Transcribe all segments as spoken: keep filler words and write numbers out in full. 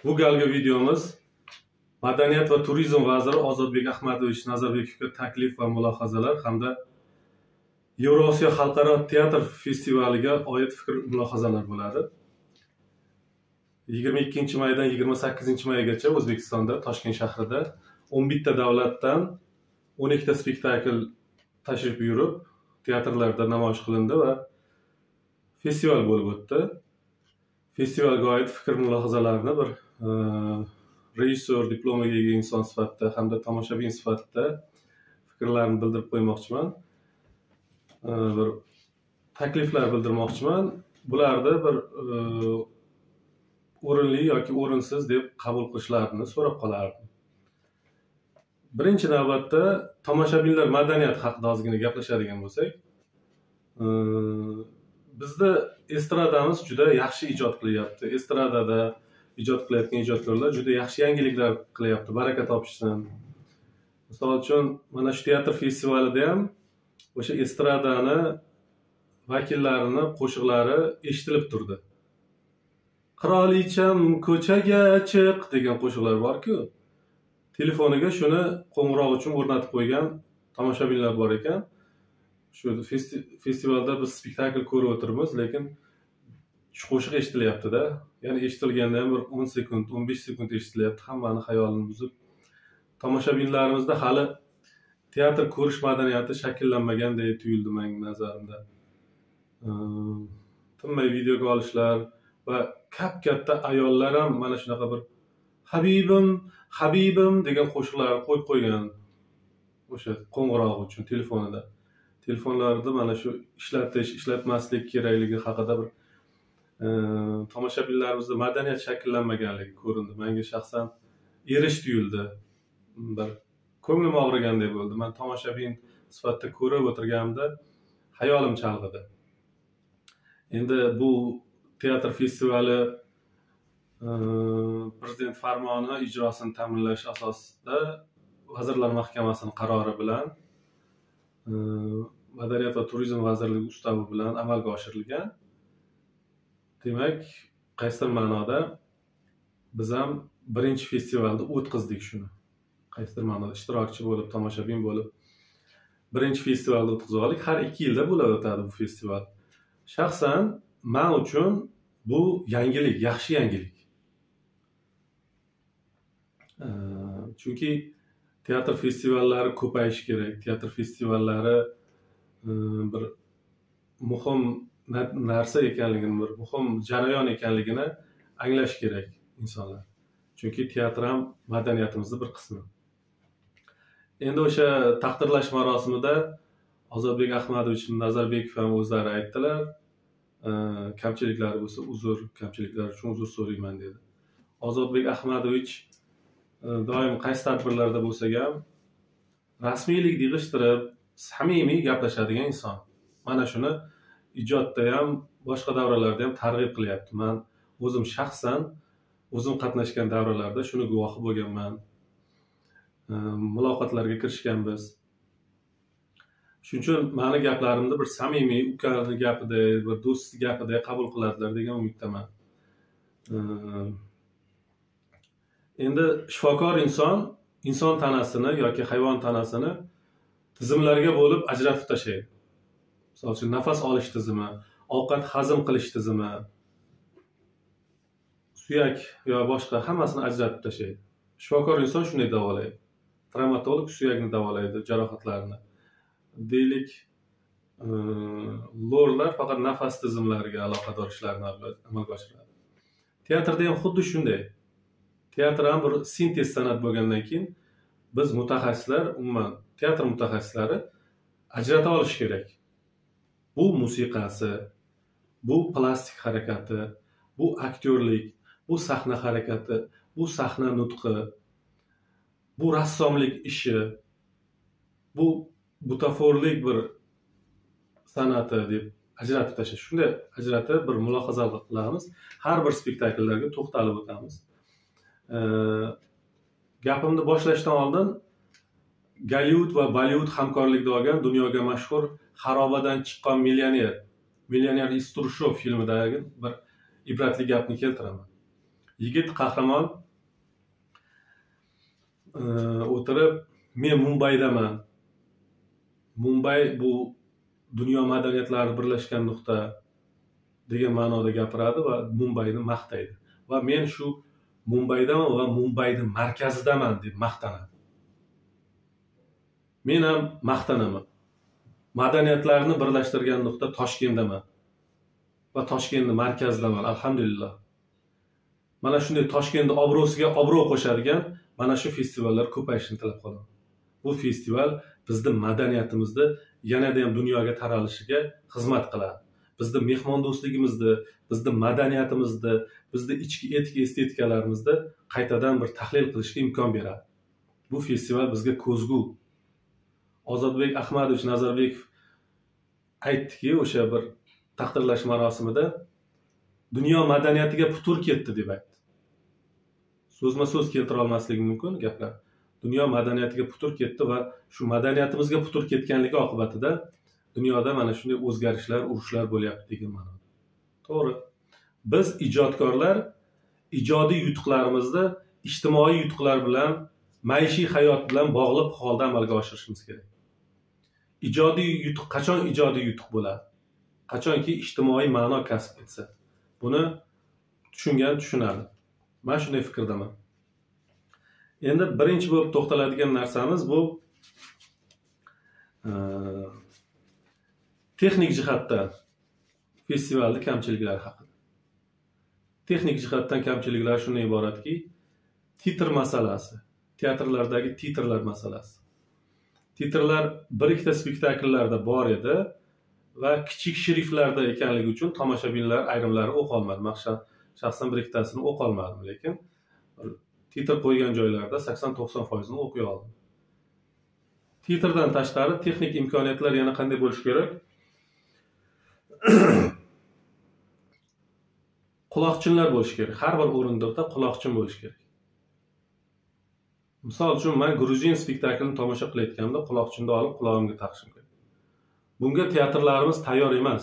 Bu galgi videomuz Madaniyat va turizm vaziri Ozodbek Ahmadovich Nazarbekovga taklif va mulohazalar hamda Yevrosiyo xalqaro teatr festivaliga oid fikr mulohazalar bo'ladi. yigirma ikkinchi maydan yigirma sakkizinchi maygacha O'zbekistonda Toshkent shahrida o'n bitta davlatdan o'n ikkita spektakl tashrif buyurib, teatrlarda namoyish qilindi va festival bo'lib o'tdi. Festivalga oid fikr mulohazalarni bir rejissor diplomiga ega inson sifatida hamda tomoshabin sifatida fikrlarni bildirib qo'ymoqchiman. Bir takliflar bildirmoqchiman. Bularda bir o'rinli yoki o'rinsiz deb qabul qilishlarini so'rab qolardim. Birinchi navbatda tomoshabinlar madaniyati haqida ozgina gaplashadigan bo'lsak, bizda estradamiz juda yaxshi ijod qilyapti. Estradada ijod qilayotgan ijodkorlar juda yaxshi yangiliklar qilyapti. Baraka topishsin. Misol uchun, mana shu teatr festivalida ham o'sha estradani vakillarini qo'shiqlari eshitilib turdi. Qirolicham ko'chaga chiq degan qo'shiqlar bor-ku, telefoniga shuni qo'ng'iroq uchun o'rnatib qo'ygan tomoshabinlar bor ekan. Shu festivalda biz spektakl ko'rib o'tiribmiz, lekin shu qo'shiq eshitilyapti-da. Ya'ni eshitilganda ham bir o'n sekund, o'n besh sekund eshitilyapti, hammani xayolini buzib. Tomoshabinlarimizda hali teatr ko'rish madaniyati shakllanmagandek tuyuldi mening nazarimda. Tinmay videoga olishlar va kap-katta ayollar ham mana shunaqa bir Habibim, Habibim degan qo'shiqlarni qo'yib qo'ygan. O'sha qo'ng'iroq uchun telefonida. Telefonlarda mana shu ishlatish, ishlatmaslik kerakligi haqida bir tomoshabinlarimizda madaniyat shakllanmaganligi ko'rindi. Menga shaxsan erish tuyuldi. Bir ko'nglim og'rigandek bo'ldi. Men tomoshabin sifatida ko'rib o'tirganimda hayolim chalg'idi. Endi bu teatr festivali prezident farmoni ijrosini ta'minlash asosida Vazirlar Mahkamasining qarori bilan Madaniyat va turizm vazirligi ustavi bilan amalga oshirilgan. Demak, qaysidir ma'noda biz ham birinchi festivalda o'tkazdik shuni. Qaysidir ma'noda ishtirokchi bo'lib, tomoshabin bo'lib birinchi festivalda o'tkazib oldik. Har ikki yilda bo'lib o'tadi bu festival. Shaxsan men uchun bu yangilik, yaxshi yangilik. Chunki teatr festivallari ko'payishi kerak. Teatr festivallari bir muhim narsa ekanligini, bir muhim jarayon ekanligini anglash kerak insonlar. Chunki teatr ham madaniyatimizning bir qismi. Endi o'sha taqdirlash marosimida Ozodbek Ahmadovich Nazarbekov ham o'zlari aytdilar. Kamchiliklari bo'lsa uzr, kamchiliklar uchun uzr so'rayman dedi. Ozodbek Ahmadovich doim qaysi tadbirlarda bo'lsa ham rasmiylik yig'ishtirib, samimiy gaplashadigan inson. Mana shuni ijodda ham, boshqa davralarda ham targ'ib qilyapti. Men o'zim shaxsan o'zim qatnashgan davralarda shuni guvohi bo'lganman. Muloqotlarga kirishganmiz. Shuning uchun meni gaplarimni bir samimiy, ukani gapida, bir do'st gapida qabul qiladilar degan umiddaman. Endi shifokor inson inson tanasini yoki hayvon tanasini tizimlarga bo'lib ajratib tashlaydi. Misol uchun nafas olish tizimi, ovqat hazm qilish tizimi, suyak yo boshqa hammasini ajratib tashlaydi. Shifokor inson shunday davolaydi. Travmatolog suyakni davolaydi, jarohatlarni. Deylik, lorlar faqat nafas tizimlariga aloqador ishlarni amalga oshiradi. Teatrda ham xuddi shunday. Teatr ham bir sintez san'at bo'lgandan keyin biz mutaxassislar, umuman teatr mutaxassislari ajrata olish kerak. Bu musiqasi, bu plastik harakati, bu aktyorlik, bu sahna harakati, bu sahna nutqi, bu rassomlik ishi, bu butaforlik bir san'ati deb ajratib tashlash. Shunday ajratib bir mulohaza qilamiz. Har bir spektakllarga to'xtalib o'tamiz. Gapimni boshlashdan oldin Gollivud va Bollivud hamkorlikda olgan dunyoga mashhur Xarobadan chiqqan millioner, Millioner из трущоб filmidagi bir ibratli gapni keltiraman. yigit qahramon o'tirib, men Mumbaydaman. Mumbay bu dunyo madaniyatlari birlashgan nuqta degan ma'noda gapiradi va Mumbayni maqtaydi. Va men shu Mumbaydaman va Mumbayni markazidaman deb maqtanadi. Men ham maqtanaman. Madaniyatlarni birlashtirgan nuqta Toshkentdaman va Toshkentni markazidaman, alhamdulillah. Mana shunday Toshkentni obro'siga obro' qo'shadigan mana shu festivallar ko'payishini tilab qolaman. Bu festival bizning madaniyatimizni yanada ham dunyoga taralishiga xizmat qiladi. Bizning mehmondo'stligimizni, bizning madaniyatimizni, bizning ichki etika estetiklarimizni qaytadan bir tahlil qilishga imkon beradi. Bu festival bizga ko'zgu. Ozodbek Ahmadovich Nazarbekov aytdiki, o'sha bir taqdirlash marosimida dunyo madaniyatiga putur ketdi deb aytdi. So'zma-so'z keltira olmasligim mumkin gaplar. Dunyo madaniyatiga putur ketdi va shu madaniyatimizga putur ketganligi oqibatida dunyoda mana shunday o'zgarishlar, urushlar bo'lyapti degan ma'noda. To'g'ri. Biz ijodkorlar ijodiy yutuqlarimizni ijtimoiy yutuqlar bilan, maishiy hayot bilan bog'liq holda amalga oshirishimiz kerak. Ijodiy yutuq qachon ijodiy yutuq bo'ladi? Qachonki ijtimoiy ma'no kasb etsa. Buni tushungan tushunadi. Men shunday fikrdaman. Endi birinchi bo'lib to'xtaladigan narsamiz bu texnik jihatdan festivalning kamchiliklari haqida. Texnik jihatdan kamchiliklar shundan iboratki, titr masalasi, teatrlardagi titrlar masalasi. Titrlar bir ikkita spektakllarda bor edi va kichik shriftlarda ekanligi uchun tomoshabinlar ayrimlari o'q olmadi. Men shaxsan bir ikkitasini o'q olmadim, lekin titr qo'ygan joylarda sakson to'qson foiz ni o'qiy oldim. Titrdan tashqari texnik imkoniyatlar yana qanday bo'lishi kerak? Quloqchinlar bo'lishi kerak. Har bir o'rindiqda quloqchin bo'lishi kerak. Misol uchun men gruzin spektaklini tomosha qilayotganda quloqchinni olib qulog'imga taqishim kerak. Bunga teatrlarimiz tayyor emas.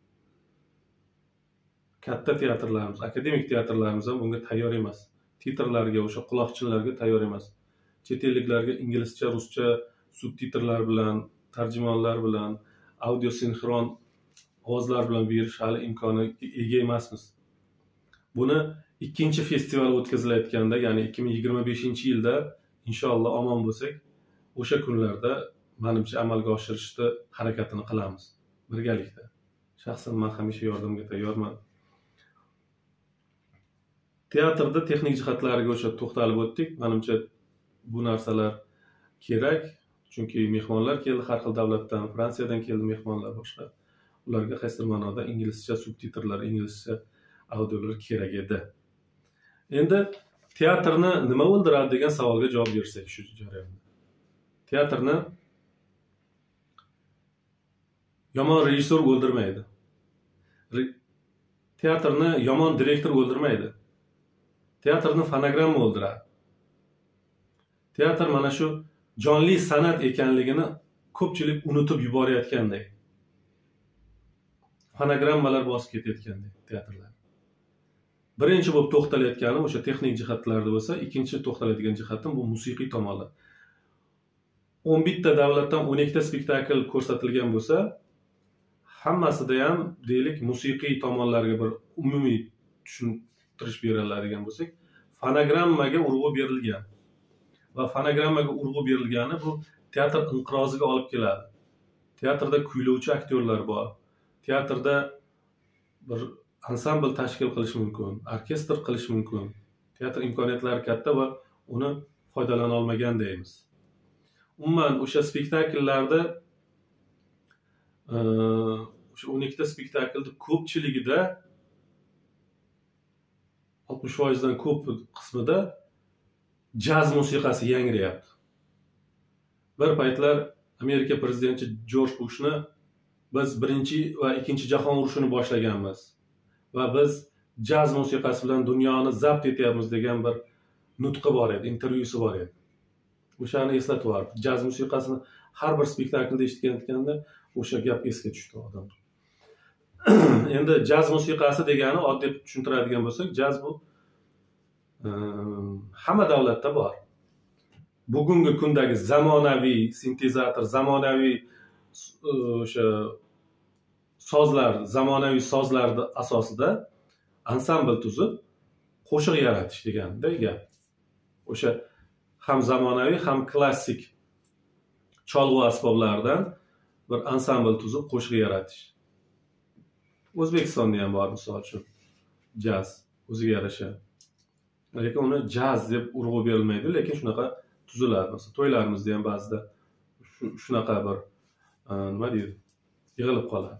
Katta teatrlarimiz, akademik teatrlarimiz ham bunga tayyor emas. Titrlarga, o'sha quloqchinlarga tayyor emas. Chet elliklarga inglizcha, ruscha subtitrlar bilan, tarjimonlar bilan, audio sinxron ovozlar bilan berish hali imkoniga ega emasmiz. Buni ikkinchi festival o'tkazilayotganda, ya'ni ikki ming yigirma beshinchi yilda inshaalloh omon bo'lsak, o'sha kunlarda menimcha amalga oshirishni harakatini qilamiz birgalikda. Shaxsan men hamisha yordamga tayyorman. Teatrda texnik jihatlariga o'sha to'xtalib o'tdik. Menimcha bu narsalar kerak, chunki mehmonlar keldi har xil davlatdan, Fransiyadan keldi mehmonlar boshqa. Ularga qaysidir ma'noda inglizcha subtitrlar, inglizcha audiolar kerak edi. Endi teatrni nima o'ldiradi degan savolga javob bersak shu jarayonda. Teatrni yomon rejissor o'ldirmaydi. Teatrni yomon direktor o'ldirmaydi. Teatrni fonogramma o'ldiradi. Teatr mana shu jonli san'at ekanligini ko'pchilik unutib yuborayotgandek. Fonogrammalar bosib ketayotgandek teatrlar. Birinchi bo'lib to'xtalayotganim o'sha texnik jihatlarda bo'lsa, ikkinchi to'xtaladigan jihatim bu musiqiy tomonlar. o'n bitta davlatdan o'n ikkita spektakl ko'rsatilgan bo'lsa, hammasida ham deylik musiqiy tomonlarga bir umumiy tushuntirish beriladigan bo'lsak, fonogrammaga urg'u berilgan. Va fonogrammaga urg'u berilgani bu teatr inqiroziga olib keladi. Teatrda kuylovchi aktyorlar bor. Teatrda bir ansambl tashkil qilish mumkin, orkestr qilish mumkin. Teatr imkoniyatlari katta va uni foydalana olmagan deymiz. Umuman o'sha spektakllarda o'sha o'n ikkita spektaklda ko'pchiligida oltmish foiz dan ko'p qismida jaz musiqasi yangrayapti. Bir paytlar Amerika prezidenti Jorj Bushni biz birinchi va ikkinchi jahon urushini boshlaganmiz va biz jaz musiqasi bilan dunyoni zabt etyapmiz degan bir nutqi bor edi, intervyusi bor edi. O'shani eslatib yubordi. Jaz musiqasini har bir spektaklda eshitganda o'sha gap esga tushdi odam. Endi jaz musiqasi degani oddiy tushuntiradigan bo'lsak, jaz bu hamma davlatda bor. Bugungi kundagi zamonaviy sintezator, zamonaviy o'sha sozlar, zamonaviy sozlarning asosida ansambl tuzib qo'shiq yaratish deganda gap. O'sha ham zamonaviy, ham klassik cholg'u asboblaridan bir ansambl tuzib qo'shiq yaratish. O'zbekistonda ham bor, misol uchun jaz o'ziga yarasha. Lekin uni jaz deb urg'u berilmaydi, lekin shunaqa tuziladi. Masalan, to'ylarimizda ham ba'zida shunaqa bir nima deydi, yig'ilib qoladi.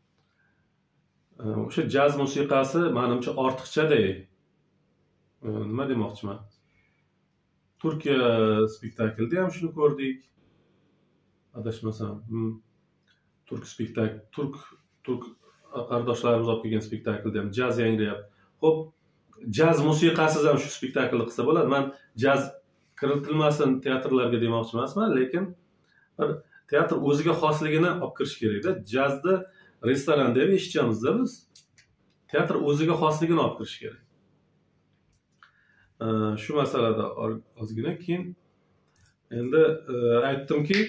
O'sha jaz musiqasi menimcha ortiqchada. Nima demoqchiman? Turkiya spektaklida ham shuni ko'rdik. Adashmasam, turk spektakl, turk turk qardoshlarimiz olib kelgan spektaklda ham jaz yangrayapti. Xo'p, jaz musiqasiz ham shu spektaklni qilsa bo'ladi. Men jaz kiritilmasin teatrlarga demoqchi emasman, lekin bir teatr o'ziga xosligini olib kirish kerak-da. Jazni restoranda ham eshitamiz-da biz. Teatr o'ziga xosligini olib kirish kerak. Shu masalada ozgina keyin endi aytdimki,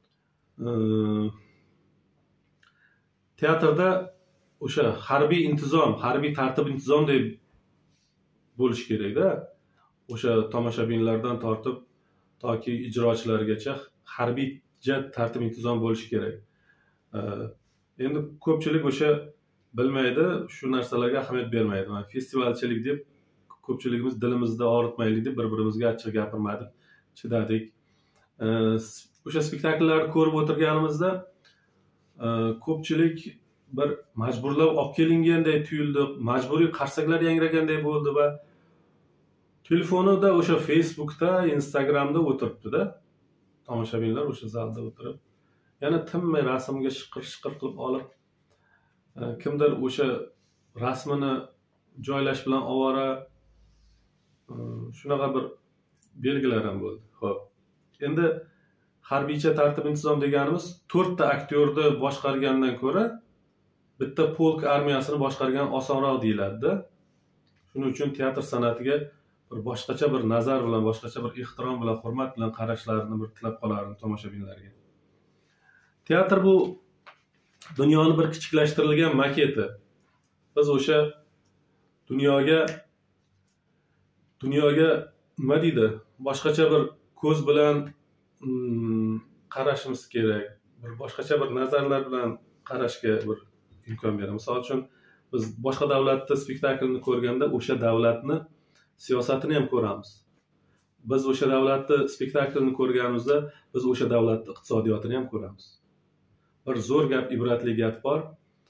teatrda o'sha harbiy intizom, harbiy tartib intizomdek bo'lish kerak-da. O'sha tomoshabinlardan tortib toki ijrochilargacha harbiycha tartib intizom bo'lishi kerak. Endi ko'pchilik o'sha bilmaydi, shu narsalarga ahamiyat bermaydi. Men festivalchilik deb ko'pchiligimiz dilimizda og'ritmaylik deb bir-birimizga achchiq gapirmadik, chidadik. O'sha spektakllarni ko'rib o'tirganimizda ko'pchilik bir majburlab olib kelinganday tuyuldi, majburiy qarsaklar yangraganday bo'ldi va telefonida o'sha Facebookda, Instagramda o'tiribdi-da. Tomoshabinlar o'sha zalda o'tirib, yana tinmay rasmga shiqir-shiqir qilib olib, kimdir o'sha rasmini joylash bilan ovora, shunaqa bir belgilar ham bo'ldi. Xo'p. Endi harbiycha tartib intizom deganimiz to'rtta aktyorni boshqargandan ko'ra bitta polk armiyasini boshqargan osonroq deyiladi-da. Shuning uchun teatr san'atiga bir boshqacha bir nazar bilan, boshqacha bir ehtirom bilan, hurmat bilan qarashlarini bir tilab qolardim tomoshabinlarga. Teatr bu dunyoni bir kichiklashtirilgan maketi. Biz o'sha dunyoga dunyoga nima deydi, boshqacha bir ko'z bilan qarashimiz kerak. Bir boshqacha bir nazarlar bilan qarashga bir imkon beramiz. Misol uchun biz boshqa davlatda spektaklni ko'rganda o'sha davlatni siyosatini ham ko'ramiz. Biz o'sha davlatda spektaklni ko'rganimizda biz o'sha davlatning iqtisodiyotini ham ko'ramiz. Bir zo'r gap, ibratli gap bor.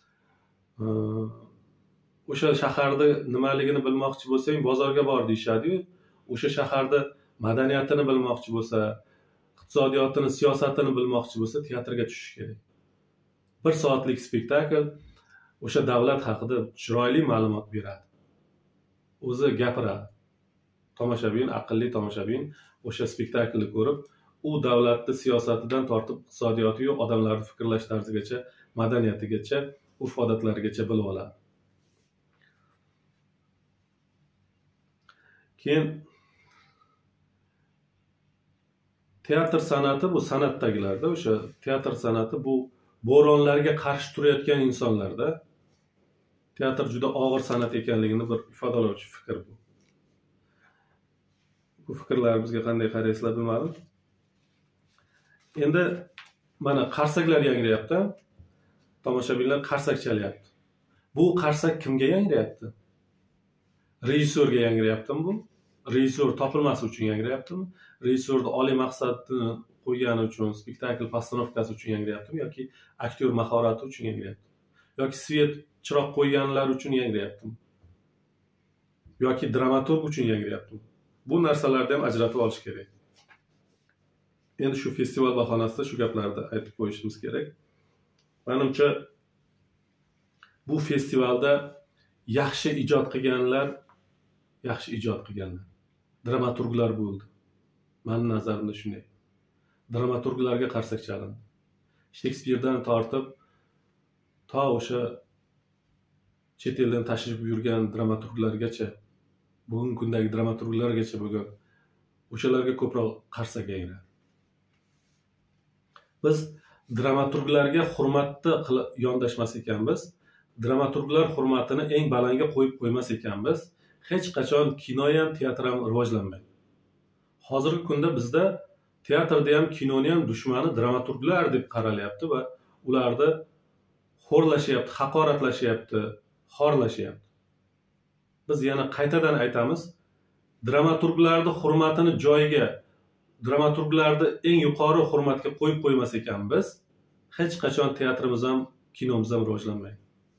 O'sha shaharda nimaligini bilmoqchi bo'lsang, bozorga bor deyshadi-yu. O'sha shaharda madaniyatini bilmoqchi bo'lsa, iqtisodiyotini, siyosatini bilmoqchi bo'lsa, teatrga tushish kerak. Bir soatlik spektakl o'sha davlat haqida chiroyli ma'lumot beradi. O'zi gapiradi. Tomoshabin, aqlli tomoshabin o'sha spektaklni ko'rib, u davlatning siyosatidan tortib iqtisodiyoti yo'q, odamlarning fikrlash tarzigacha, madaniyatigacha, urf-odatlarigacha bilib oladi. Keyin teatr san'ati bu san'atdagilarda, o'sha teatr san'ati bu bo'ronlarga qarshi turayotgan insonlarda. Teatr juda og'ir san'at ekanligini bir ifodalovchi fikr bu. Bu fikrlarimizga qanday qaraysizlar bilmadim. Endi mana qarsaklar yangrayapti. Tomoshabinlar qarsak chalyapti. Bu qarsak kimga yangrayapti? Rejissyorga yangrayaptimi bu? Rejissyor topilmasi uchun yangrayaptimi? Rejissyorning oliy maqsadini qo'ygani uchun, spektakl postanovkasi uchun yangrayaptimi yoki aktyor mahorati uchun yangrayaptimi? Yoki svet chiroq qo'yganlar uchun yangrayaptimi? Yoki dramaturg uchun yangrayaptimi? Bu narsalarni ham ajratib olish kerak. Endi shu festival bahonasida shu gaplarni aytib qo'yishimiz kerak. Menimcha bu festivalda yaxshi ijod qilganlar, yaxshi ijod qilganlar dramaturglar bo'ldi. Mening nazarimda shunday. Dramaturglarga qarsak chalindi. Shekspirdan tortib to o'sha chet eldan tashrif buyurgan dramaturglargacha bugungi kundagi dramaturglargacha bo'lgan o'shalarga ko'proq qarsak aylanadi. Biz dramaturglarga hurmatni yondashmas ekanmiz, dramaturglar hurmatini eng balandga qo'yib qo'ymas ekanmiz, hech qachon kino ham, teatr ham rivojlanmaydi. Hozirgi kunda bizda teatrda ham, kinoni ham dushmani dramaturglar deb qaralyapti va ularni xo'rlashyapti, haqoratlashyapti, xorlashyapti. Biz yana qaytadan aytamiz, dramaturglarning hurmatini joyiga, dramaturglarni eng yuqori hurmatga qo'yib qo'ymas ekanmiz, hech qachon teatrimiz ham, kinomiz ham rivojlanmaydi.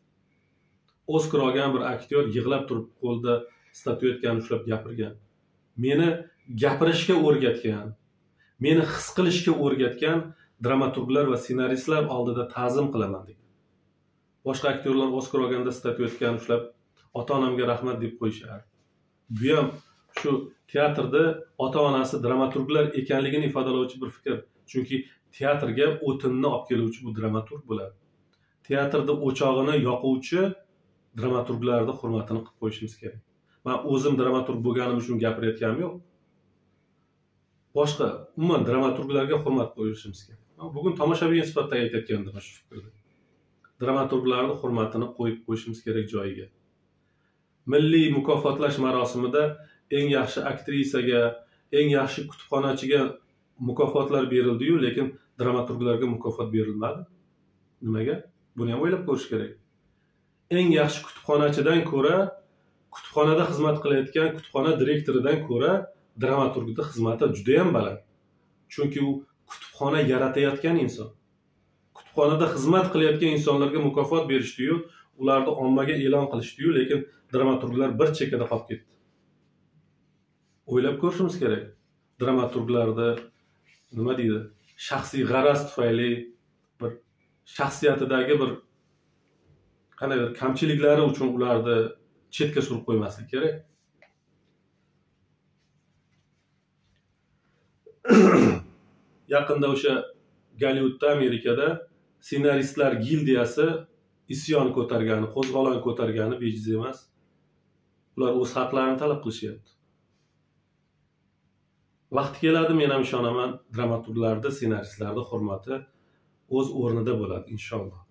Oskar olgan bir aktyor yig'lab turib qo'lda statuetkani ushlab gapirgan. Meni gapirishga o'rgatgan, meni his qilishga o'rgatgan dramaturglar va ssenaristlar oldida ta'zim qilaman degan. Boshqa aktyorlar Oskar olganda statuetkani ushlab ota-onamga rahmat deb qo'yishardi. Bu ham shu teatrda ota-onasi dramaturglar ekanligini ifodalovchi bir fikr. Chunki teatrga o'tinni olib keluvchi bu dramaturg bo'ladi. Teatrda o'chog'ini yoquvchi dramaturglarning hurmatini qilib qo'yishimiz kerak. Men o'zim dramaturg bo'lganim uchun gapirayotganim yo'q. Boshqa umuman dramaturglarga hurmat qo'yishimiz kerak. Bugun tomoshabin sifatida aytayotgandim shu fikrda. Dramaturglarning hurmatini qo'yib qo'yishimiz kerak joyiga. Milliy mukofotlash marosimida eng yaxshi aktrisaga, eng yaxshi kutubxonachiga mukofotlar berildi-yu, lekin dramaturglarga mukofot berilmadi. Nimaga? Buni ham o'ylab ko'rish kerak. Eng yaxshi kutubxonachidan ko'ra, kutubxonada xizmat qilayotgan kutubxona direktoridan ko'ra dramaturgning xizmati juda ham baland. Chunki u kutubxona yaratayotgan inson. Kutubxonada xizmat qilayotgan insonlarga mukofot berishdi-yu, ularni ommaga e'lon qilishdi-yu, lekin dramaturglar bir chekkada qolib ketdi. O'ylab ko'rishimiz kerak. Dramaturglarda nima deydi? Shaxsiy g'araz tufayli bir shaxsiyatidagi bir qanday kamchiliklari uchun ularni chetga surib qo'ymaslik kerak. Yaqinda o'sha Gollivudda, Amerikada ssenaristlar gildiyasi isyon ko'targani, qo'zg'olon ko'targani bejiz emas. Ular o'z haqlarini talab qilishyapti. Vaqti keladi, men ham ishonaman, dramaturglarda, ssenaristlarda hurmati o'z o'rnida bo'ladi inshaalloh.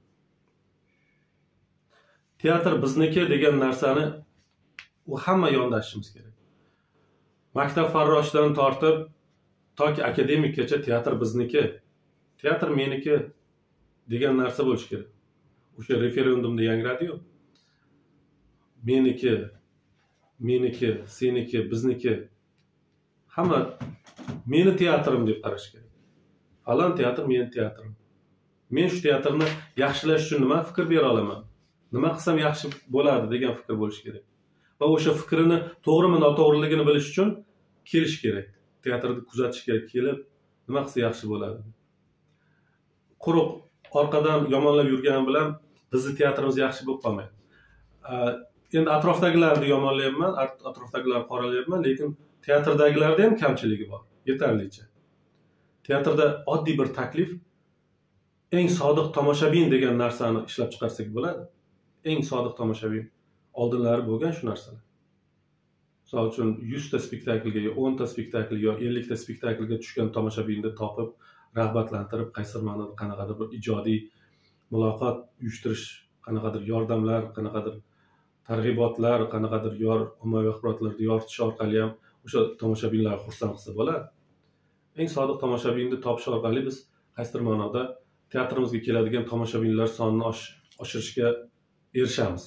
Teatr bizniki degan narsani u hamma yondashimiz kerak. Maktab farroshdan tortib toki akademikgacha teatr bizniki, teatr meniki degan narsa bo'lishi kerak. O'sha referendumda yangradi-yu. Meniki, meniki, seniki, bizniki. Hamma meni teatrim deb qarash kerak. Falon teatr meni teatrim. Men shu teatrni yaxshilash uchun nima fikr bera olaman? Nima qilsam yaxshi bo'ladi degan fikr bo'lishi kerak. Va o'sha fikrini to'g'rimi, noto'g'riligini bilish uchun kelish kerak. Teatrni kuzatish kerak, kelib nima qilsa yaxshi bo'ladi. Quruq orqadan yomonlab yurganim bilan bizni teatrimiz yaxshi bo'lib qolmaydi. Endi atrofdagilarni yomonlayapman, atrofdagilarni qoralayapman, lekin teatrdagilarda ham kamchiligi bor, yetarlicha. Teatrda oddiy bir taklif eng sodiq tomoshabin degan narsani ishlab chiqarsak bo'ladi. Eng sodiq tomoshabin oldinlari bo'lgan shu narsalar. Misol uchun yuz ta spektaklga, o'n ta spektakl yo ellik ta spektaklga tushgan tomoshabinni topib, rag'batlantirib, qaysi ma'noda qanaqadir bir ijodiy muloqot uyushtirish, qanaqadir yordamlar, qanaqadir targ'ibotlar, qanaqadir yor ommaviy axborotlarda yoritish orqali ham o'sha tomoshabinlar xursand qilsa bo'ladi. Eng sodiq tomoshabinni topish orqali biz qaysidir ma'noda teatrimizga keladigan tomoshabinlar sonini oshirishga erishamiz.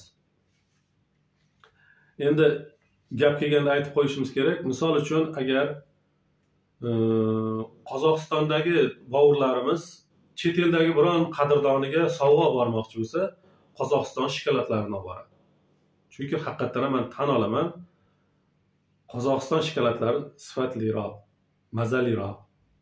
Endi gap kelganda aytib qo'yishimiz kerak. Misol uchun, agar Qozog'istondagi bovurlarimiz chet eldagi biron qadrdoniga sovg'a bormoqchi bo'lsa, Qozog'iston shokoladlarini olib boradi. Chunki haqiqatan men tan olaman, Qozog'iston shokolatlari sifatliroq, mazaliroq.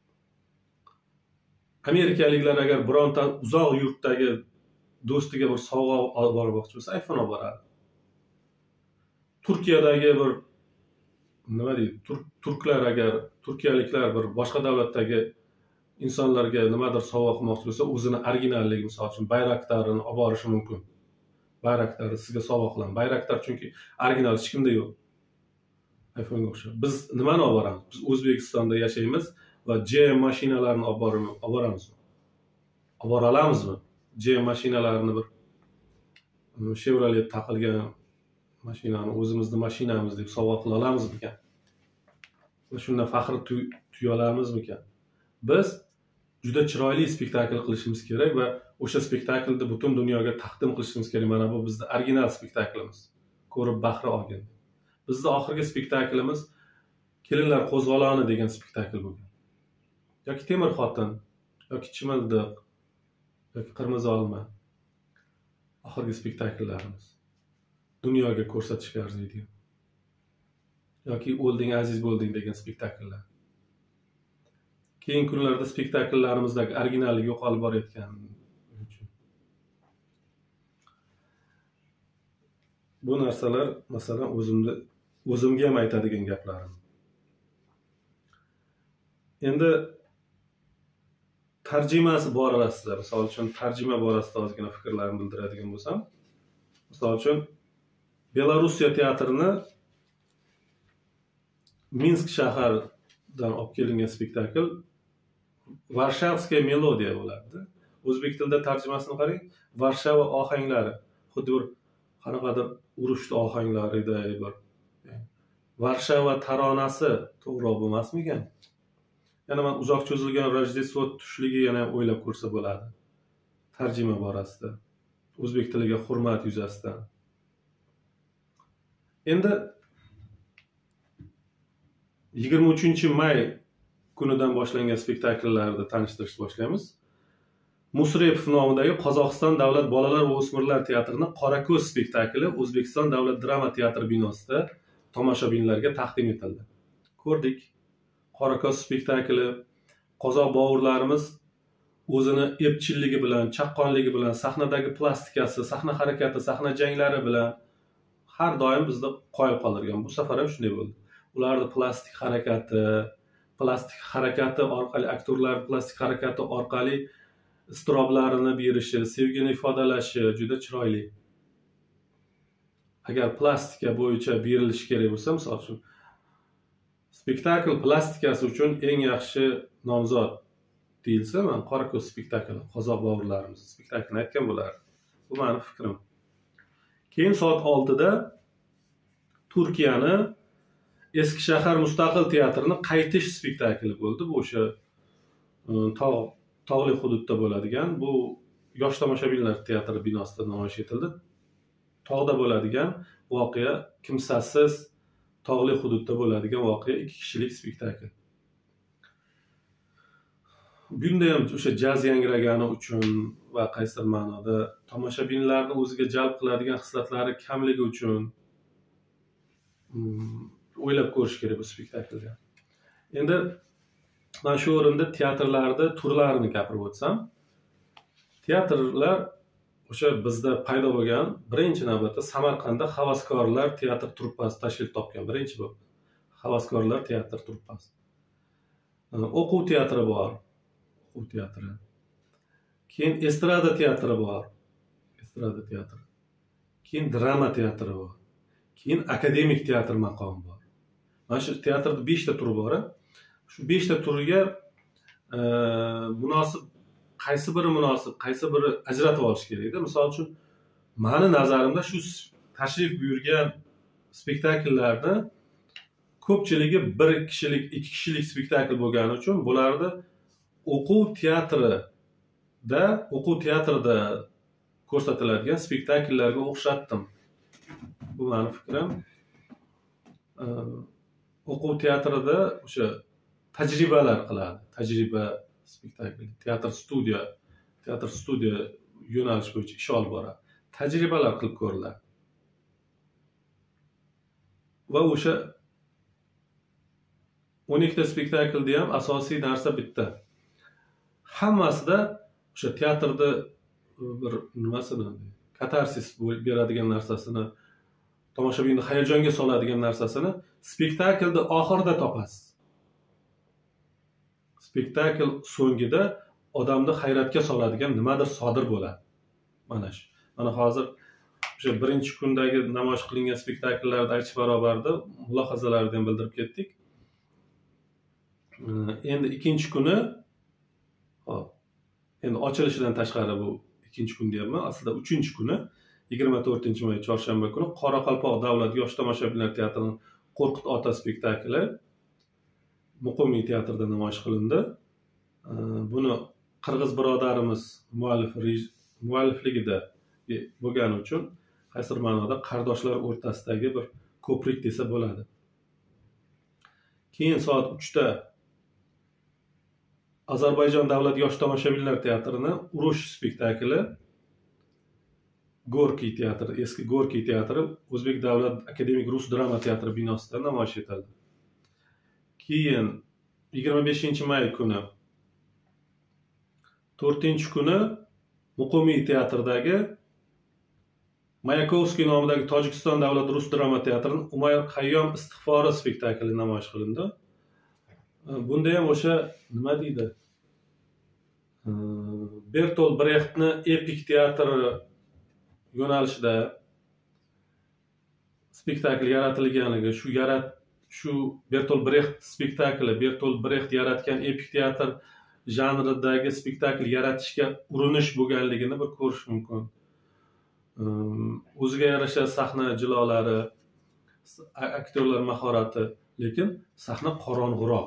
Amerikaliklar agar bironta uzoq yurtdagi do'stiga bir sovg'a olib bormoqchi bo'lsa, iPhone olib boradi. Turkiyadagi bir nima deydi, turklar agar turkiyaliklar bir boshqa davlatdagi insonlarga nimadir sovg'a qilmoqchi bo'lsa, o'zini originalligi, misol uchun bayraktarini olib borishi mumkin. Bayraktarni sizga sovg'a qilaman. Bayraktar chunki original hech kimda yo'q. iPhone'ga o'xshab. Biz nimani olib boramiz? Biz O'zbekistonda yashaymiz va G M mashinalarini olib boramizmi? Olib bora olamizmi? G M mashinalarini bir Chevrolet taqilgan mashinani o'zimizni mashinamiz deb sovg'a qila olamizmikan? Va shundan faxr tuya olamizmikan? Biz juda chiroyli spektakl qilishimiz kerak va o'sha spektaklni butun dunyoga taqdim qilishimiz kerak. Mana bu bizning original spektaklimiz. Ko'rib bahra olgin. Bizning oxirgi spektaklimiz Kelinlar qo'zg'oloni degan spektakl bo'lgan. Yoki Temir xotin, yoki Chimildiq, yoki Qirmizi olma. Oxirgi spektakllarimiz dunyoga ko'rsatishga arziydi. Yoki O'lding aziz bo'lding degan spektakllar. Keyingi kunlarda spektakllarimizda originallik yo'qolib borayotgani uchun bu narsalar masalan o'zimda o'zimga ham aytadigan gaplarim. Endi tarjimasi borasida, misol uchun tarjima borasida ozgina fikrlarimni bildiradigan bo'lsam, misol uchun Belorussiya teatrini Minsk shaharidan olib kelingan spektakl Varshavskiy melodiya bo'ladi. O'zbek tilida tarjimasini qarang, Varshava ohanglari, xuddi bir qanaqadir urushli ohanglarida bir Varshava taronasi to'g'ri bo'lmasmikan? Yana men uzoq cho'zilgan Rojdestvo tushligi yana o'ylab ko'rsa bo'ladi. Tarjima borasida, o'zbek tiliga hurmat yuzasidan. Endi yigirma uchinchi may kunidan boshlangan spektakllarni tanishtirishni boshlaymiz. Musrepov nomidagi Qozog'iston davlat bolalar va o'smirlar teatrining Qorako'z spektakli O'zbekiston davlat drama teatri binosida tomoshabinlarga taqdim etildi. Ko'rdik. Qorako'z spektakli qozoq bovurlarimiz o'zini epchilligi bilan, chaqqonligi bilan, sahnadagi plastikasi, sahna harakati, sahna janglari bilan har doim bizni qoyil qoldirgan. Bu safar ham shunday bo'ldi. Ularning plastik harakati, plastik harakati orqali aktyorlar plastik harakati orqali istiroblarini berishi, sevgini ifodalashi juda chiroyli. Agar plastika bo'yicha berilishi kerak bo'lsa, misol uchun spektakl plastikasi uchun eng yaxshi nomzod deyilsa, men Qorako'z spektakli qozoq bovurlarimiz spektaklini aytgan bo'lardim. Bu mening fikrim. Keyin soat oltida Turkiyani Eski shahar mustaqil teatrining qaytish spektakli bo'ldi. Bu o'sha tog' tog'li hududda bo'ladigan, bu yosh tomoshabinlar teatri binosida namoyish etildi. Tog'da bo'ladigan voqea, kimsasiz tog'li hududda bo'ladigan voqea, ikki kishilik spektakl. Bunda ham o'sha jaz yangragani uchun va qaysidir ma'noda tomoshabinlarni o'ziga jalb qiladigan hislatlari kamligi uchun o'ylab ko'rish kerak bu spektaklga. Endi men shu o'rinda teatrlarda turlarini gapirib o'tsam, teatrlar o'sha bizda paydo bo'lgan birinchi navbatda Samarqandda Havaskorlar teatr truppasi tashkil topgan birinchi bu. Havaskorlar teatr truppasi. O'quv teatri bor. O'quv teatri. Keyin estrada teatri bor. Estrada teatri. Keyin drama teatri bor. Keyin akademik teatr maqomi bor. Mana shu teatrda beshta turi bor. Shu beshta turiga e, munosib qaysi biri munosib, qaysi biri ajratib olish kerak-da. Misol uchun, meni nazarimda shu tashrif buyurgan spektakllarni ko'pchiligi bir kishilik, ikki kishilik spektakl bo'lgani uchun bularni o'quv teatrida, o'quv teatrida ko'rsatiladigan spektakllarga o'xshatdim. Bu meni fikrim. O'quv teatrida o'sha tajribalar qiladi. Tajriba spektakl, teatr studiya, teatr studiya yo'nalish bo'yicha ish olib boradi. Tajribalar qilib ko'riladi. Va o'sha o'n ikkita spektaklda ham asosiy narsa bitta. Hammasida o'sha teatrda bir nimasini, katarsis beradigan narsasini, tomoshabinni hayajonga soladigan narsasini spektaklda oxirida topasiz. Spektakl so'ngida odamni hayratga soladigan nimadir sodir bo'ladi. Mana shu. Mana hozir o'sha birinchi kundagi namoyish qilingan spektakllarda aytish barobarida mulohazalarni ham bildirib ketdik. Endi ikkinchi kuni, hop, endi ochilishidan tashqari bu ikkinchi kun deyapman, aslida uchinchi kuni yigirma to'rtinchi may chorshanba kuni Qoraqalpoq davlat yosh tomoshabinlar teatrining Qo'rqit ota spektakli Muqimiy teatrida namoyish qilindi. Buni qirg'iz birodarimiz muallif muallifligida bo'lgani uchun qaysidir ma'noda qardoshlar o'rtasidagi bir ko'prik desa bo'ladi. Keyin soat uchda Ozarbayjon davlat yosh tomoshabinlar teatrining Urush spektakli Gorkiy teatri, eski Gorkiy teatri O'zbek davlat akademik rus drama teatri binosida namoyish etildi. Keyin yigirma beshinchi may kuni to'rtinchi kuni Muqimiy teatridagi Mayakovskiy nomidagi Tojikiston davlat rus drama teatrining Umayr Hayyom istig'fori spektakli namoyish qilindi. Bunda ham o'sha nima deydi? Bertolt Brechtni epik teatri yo'nalishida spektakl yaratilganligi, shu yarat shu Bertolt Brecht spektakli, Bertolt Brecht yaratgan epik teatr janridagi spektakl yaratishga urinish bo'lganligini bir ko'rish mumkin. O'ziga yarasha sahna jilolari, aktyorlar mahorati, lekin sahna qorong'uroq.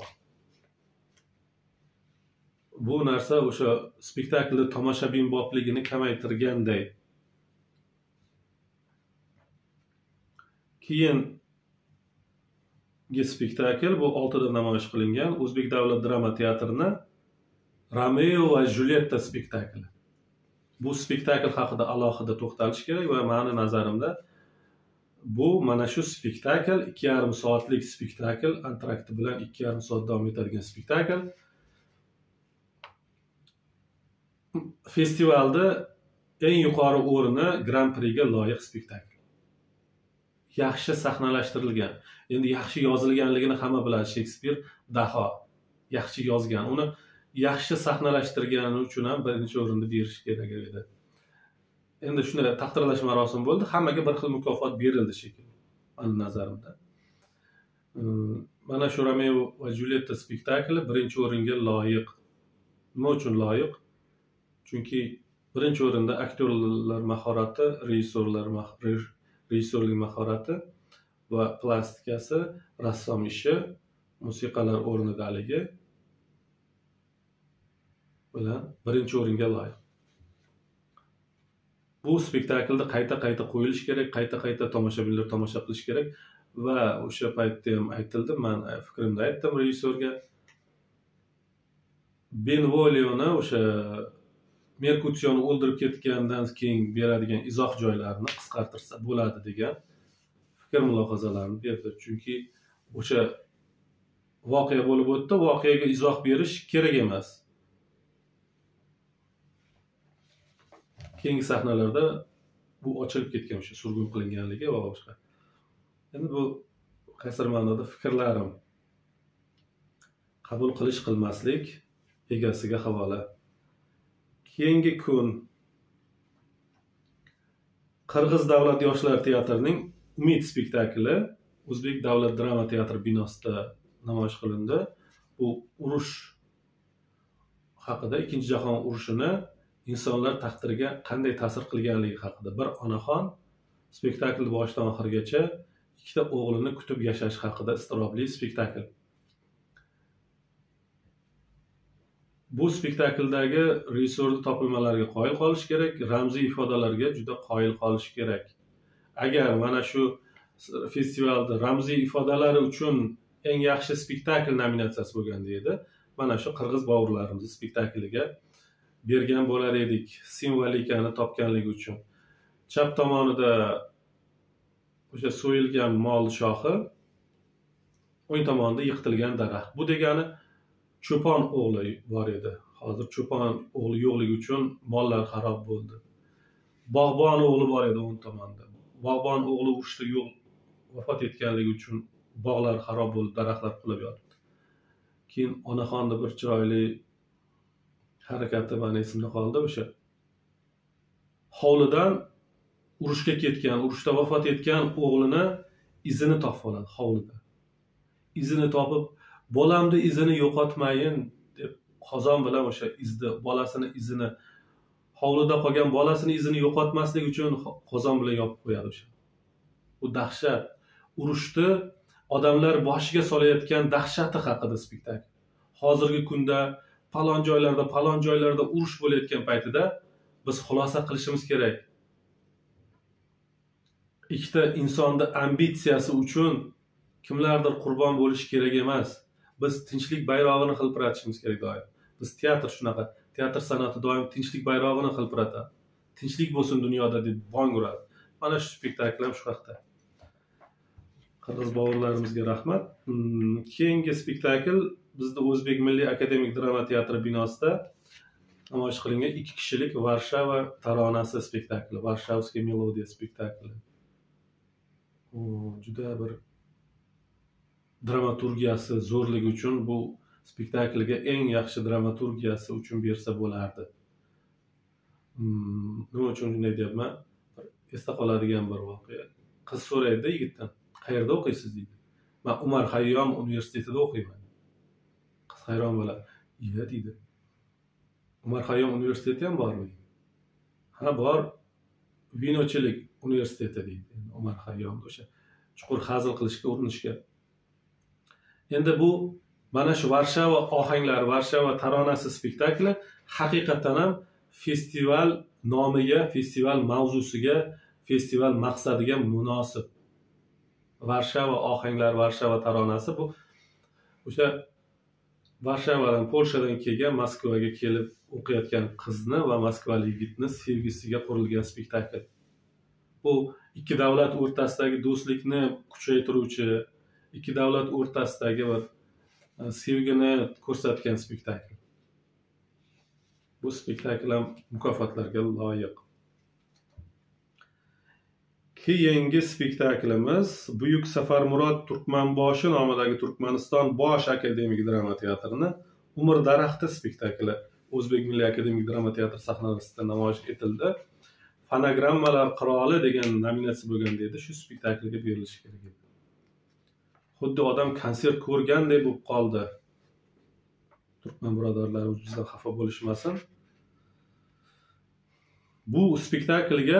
Bu narsa o'sha spektaklning tomoshabinbopligini kamaytirganday. Keyingi spektakl bu oltida namoyish qilingan O'zbek davlat drama teatrining Romeo va Julietta spektakli. Bu spektakl haqida alohida to'xtalish kerak va meni nazarimda bu mana shu spektakl ikki yarim soatlik spektakl, antrakti bilan ikki yarim soat davom etadigan spektakl. Festivalda eng yuqori o'rni Grand Prixga loyiq spektakl. Yaxshi sahnalashtirilgan. Endi yaxshi yozilganligini hamma biladi. Shekspir daho yaxshi yozgan. Uni yaxshi sahnalashtirgani uchun ham birinchi o'rinni berish kerak edi. Endi shunday taqdirlash marosimi bo'ldi. Hammaga bir xil mukofot berildi shekilli, mening nazarimda. Mana shu Romeo va Julietta spektakli birinchi o'ringa loyiq. Nima uchun loyiq? Chunki birinchi o'rinda aktyorlar mahorati, rejissyorlar rejissyorlik mahorati va plastikasi, rassom ishi, musiqalar o'rnidaligi bilan birinchi o'ringa loyiq. Bu spektaklda qayta-qayta qo'yilish kerak, qayta-qayta tomoshabinlar tomosha qilish kerak va o'sha paytda ham aytildi, men fikrimni aytdim rejissyorga. Benvolioni o'sha Merkutsiyoni o'ldirib ketgandan keyin beradigan izoh joylarini qisqartirsa bo'ladi degan fikr mulohazalarni berdi. Chunki o'sha voqea bo'lib o'tdi, voqeaga izoh berish kerak emas. Keyingi sahnalarda bu ochilib ketgan, o'sha surgun qilinganligi va boshqa. Endi bu qaysidir ma'noda fikrlarim. Qabul qilish qilmaslik egasiga havola. Keyingi kun Qirg'iz davlat yoshlar teatrining Umid spektakli O'zbek davlat drama teatri binosida namoyish qilindi. Bu urush haqida, Ikkinchi jahon urushini insonlar taqdiriga qanday ta'sir qilganligi haqida bir onaxon spektakl boshidan oxirigacha ikkita o'g'lini kutib yashash haqida iztirobli spektakl. Bu spektakldagi rejissyorning topilmalariga qoyil qolish kerak, ramziy ifodalarga juda qoyil qolish kerak. Agar mana shu festivalda ramziy ifodalari uchun eng yaxshi spektakl nominatsiyasi bo'lganda edi, mana shu qirg'iz bovurlarimiz spektakliga bergan bo'lar edik, simvolikani topganligi uchun. Chap tomonida o'sha so'yilgan mol shoxi, o'ng tomonda yiqitilgan daraxt. Bu degani cho'pon o'g'li bor edi. Hozir cho'pon o'g'li yo'qligi uchun mollar xarob bo'ldi. Bog'bon o'g'li bor edi o'ng tomonda. Bog'bon o'g'li urushda yo'q vafot etganligi uchun bog'lar xarob bo'ldi, daraxtlar qulab yotibdi. Keyin onaxonda bir chiroyli harakati meni esimda qoldi, o'sha hovlidan urushga ketgan, urushda vafot etgan o'g'lini izini topib oladi hovlida. Izini topib, bolamni izini yo'qotmayin deb qozon bilan o'sha izni, bolasini izini, hovlida qolgan bolasini izini yo'qotmaslik uchun qozon bilan yopib qo'yadi o'sha. Bu dahshat, urushni odamlar boshiga solayotgan dahshati haqida spektakl. Hozirgi kunda falon joylarda, falon joylarda urush bo'layotgan paytida biz xulosa qilishimiz kerak. Ikkita insonning ambitsiyasi uchun kimlardir qurbon bo'lish kerak emas. Biz tinchlik bayrog'ini hilpiratishimiz kerak doim. Biz teatr shunaqa, teatr san'ati doim tinchlik bayrog'ini hilpiratadi. Tinchlik bo'lsin dunyoda deb bong uradi. Mana shu spektakl ham shu haqda. Qirg'iz bovurlarimizga rahmat. Hmm, keyingi spektakl bizda O'zbek Milliy akademik drama teatri binosida namoyish qilingan ikki kishilik Varshava taronasi spektakli, Varshavskiy melodiya spektakli. O, juda bir dramaturgiyasi zo'rligi uchun bu spektaklga eng yaxshi dramaturgiyasi uchun bersa bo'lardi. Hmm, nima uchun shunday deyapman? Esda qoladigan bir voqea. Qiz so'raydi yigitdan, qayerda o'qiysiz deydi. Men Umar Hayyom universitetida o'qiyman. Qiz hayron bo'ladi. Iya deydi. Umar Hayyom universiteti ham bormi? Ha, bor. Vinochilik universiteti deydi. Umar Hayyom o'sha chuqur hazil qilishga urinishgan. Endi bu mana shu Varshava ohanglari, Varshava taronasi spektakli haqiqatan ham festival nomiga, festival mavzusiga, festival maqsadiga munosib. Varshava ohanglari, Varshava taronasi bu o'sha Varshavadan, Polshadan kelgan Moskvaga kelib o'qiyotgan qizni va moskvalik yigitni sevgisiga qurilgan spektakl. Bu ikki davlat o'rtasidagi do'stlikni kuchaytiruvchi, ikki davlat o'rtasidagi bir sevgini ko'rsatgan spektakl. Bu spektakl ham mukofotlarga loyiq. Keyingi spektaklimiz Buyuk Safarmurod Turkmanboshi nomidagi Turkmaniston bosh akademik drama teatrini Umr daraxti spektakli O'zbek Milliy akademik drama teatri sahnasida namoyish etildi. Fonogrammalar qiroli degan nominatsiya bo'lgan edi, shu spektaklga berilishi kerak edi. Xuddi odam konsert ko'rganday bo'lib qoldi. Turkman birodarlarimiz bizdan xafa bo'lishmasin. Bu spektaklga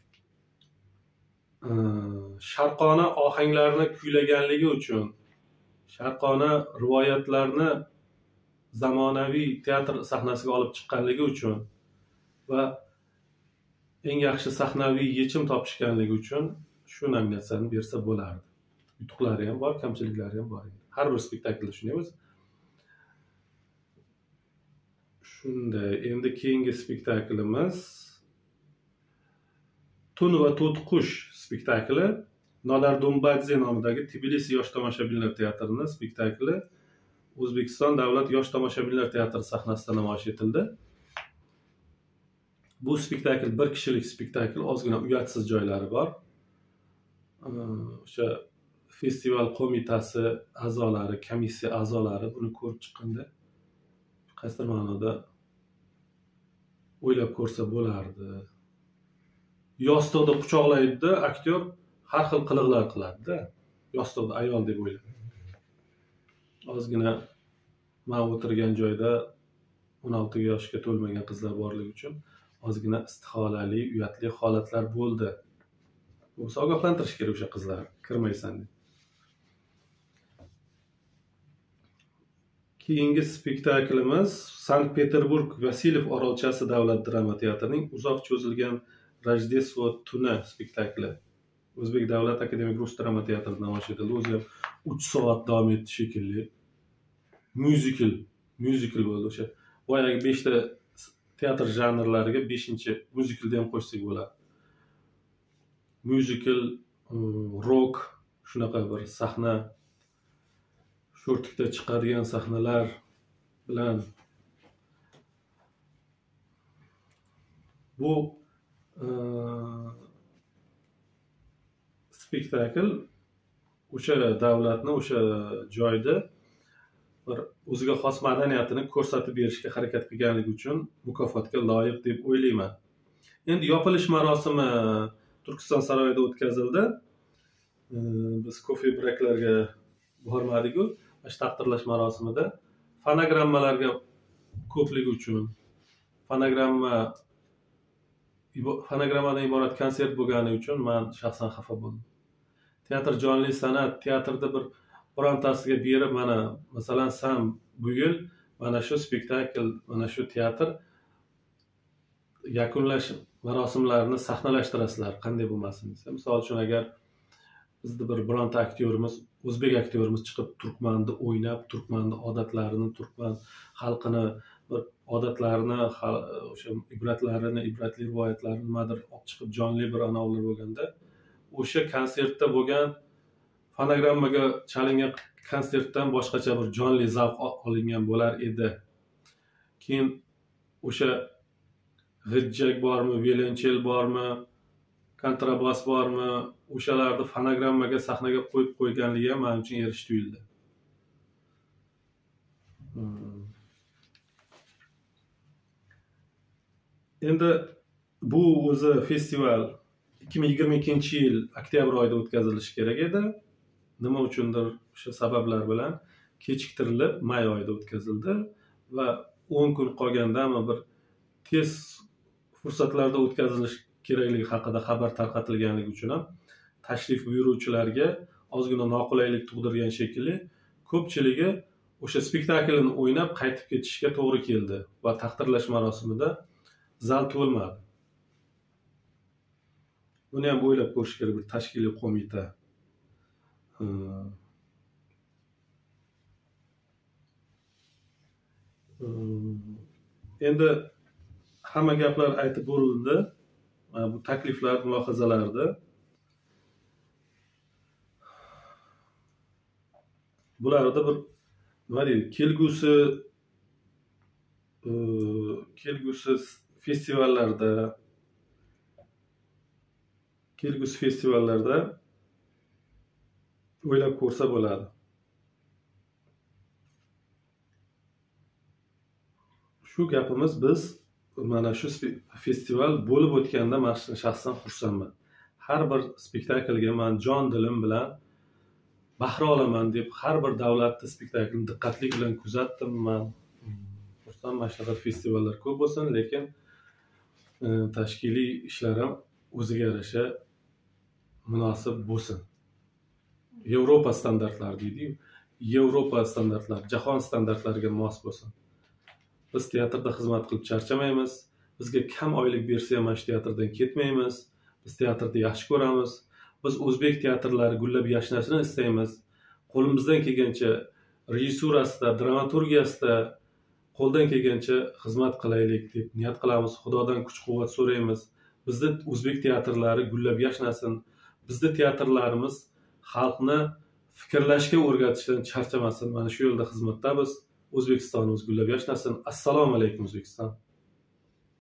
sharqona ohanglarni kuylaganligi uchun, sharqona rivoyatlarni zamonaviy teatr sahnasiga olib chiqqanligi uchun va eng yaxshi sahnaviy yechim topishganligi uchun shu nominatsiyani bersa bo'lardi. Yutuqlari ham bor, kamchiliklari ham bor. Har bir spektaklda shunday o'zi. Shunday, endi keyingi spektaklimiz Tun va To'tiqush spektakli Nodar Do'mbadze nomidagi Tbilisi yosh tomoshabinlar teatrining spektakli O'zbekiston davlat yosh tomoshabinlar teatri sahnasida namoyish etildi. Bu spektakl bir kishilik spektakl, ozgina uyatsiz joylari bor. O'sha festival qo'mitasi a'zolari, komissiya a'zolari buni ko'rib chiqqanda qaysidir ma'noda o'ylab ko'rsa bo'lardi. Yostiqda quchoqlaydi, aktyor har xil qiliqlar qiladi-da. Yostiqda ayol deb o'ylab. Ozgina men o'tirgan joyda o'n olti yoshga to'lmagan qizlar borligi uchun ozgina istiholali, uyatli holatlar bo'ldi. Bo'lsa ogohlantirish kerak o'sha qizlar, kirmaysan deb. Keyingi spektaklimiz Sankt-Peterburg Vasilyev orolchasi davlat drama teatrining uzoq cho'zilgan Rojdestvo tuni spektakli O'zbek davlat akademik rus drama teatrida namoyish etildi. O'zi ham uch soat davom etdi shekilli. Musical, musical bo'ldi o'sha. Boyagi beshta teatr janrlariga beshinchi musikalni ham qo'shsak bo'ladi. Musical, rock, shunaqa bir sahna, sho'rtikda chiqadigan sahnalar bilan bu spektakl o'sha davlatni, o'sha joyda bir o'ziga xos madaniyatini ko'rsatib berishga harakat qilganligi uchun mukofotga loyiq deb o'ylayman. Endi yopilish marosimi Turkiston saroyida o'tkazildi. Biz kofe breaklarga bormadik-ku. Shu taqdirlash marosimida fonogrammalarga ko'pligi uchun fonogramma fonogrammadan iborat konsert bo'lgani uchun men shaxsan xafa bo'ldim. Teatr jonli san'at, teatrda bir birontasiga berib, mana masalan sen bu yil mana shu spektakl, mana shu teatr yakunlash marosimlarini sahnalashtirasizlar, qanday bo'lmasin desa. Misol uchun agar bizda bir bironta aktyorimiz, o'zbek aktyorimiz chiqib turkmanni o'ynab, turkmanni odatlarini, turkman xalqini bir odatlarini, o'sha ibratlarini, ibratli rivoyatlarini nimadir olib chiqib jonli bir anavlar bo'lganda, o'sha konsertda bo'lgan fonogrammaga chalingan konsertdan boshqacha bir jonli zavq olingan bo'lar edi. Keyin o'sha g'ijjak bormi, violonchel bormi, kontrabas bormi, o'shalarni fonogrammaga sahnaga qo'yib qo'yganligi ham men uchun erish tuyuldi. Endi bu o'zi festival ikki ming yigirma ikkinchi yil oktyabr oyida o'tkazilishi kerak edi. Nima uchundir o'sha sabablar bilan kechiktirilib may oyida o'tkazildi va o'n kun qolgandami bir tez fursatlarda o'tkazilish kerakligi haqida xabar tarqatilganligi uchun ham tashrif buyuruvchilarga ozgina noqulaylik tug'dirgan shekilli ko'pchiligi o'sha spektaklni o'ynab qaytib ketishga to'g'ri keldi va taqdirlash marosimida zal to'lmadi. Buni ham o'ylab ko'rish kerak bir tashkiliy qo'mita. Endi hamma gaplar aytib bo'lindi. Bu takliflar, mulohazalarda bularda bir nima deydi, kelgusi kelgusi festivallarda kelgusi festivallarda o'ylab ko'rsa bo'ladi. Shu gapimiz biz mana shu festival bo'lib o'tganda men shaxsan xursandman. Har bir spektaklga men jon dilim bilan bahra olaman deb har bir davlatning spektaklini diqqatli bilan kuzatdim. Men xursandman, shunaqa festivallar ko'p bo'lsin, lekin tashkiliy ishlar ham o'ziga yarasha munosib bo'lsin. Yevropa standartlari deydi-ku, Yevropa standartlari, jahon standartlariga mos bo'lsin. Biz teatrda xizmat qilib charchamaymiz. Bizga kam oylik bersa ham shu teatrdan ketmaymiz. Biz teatrni yaxshi ko'ramiz. Biz o'zbek teatrlari gullab yashnashini istaymiz. Qo'limizdan kelgancha rejissurasida, dramaturgiyasida qo'ldan kelgancha xizmat qilaylik deb niyat qilamiz. Xudodan kuch-quvvat so'raymiz. Bizda o'zbek teatrlari gullab yashnasin. Bizda teatrlarimiz xalqni fikrlashga o'rgatishdan charchamasin. Mana shu yo'lda xizmatdamiz. O'zbekistonimiz gullab yashnasin. Assalomu alaykum O'zbekiston.